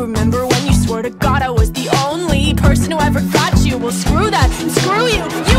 Remember when you swore to God I was the only person who ever got you? Well, screw that and screw you.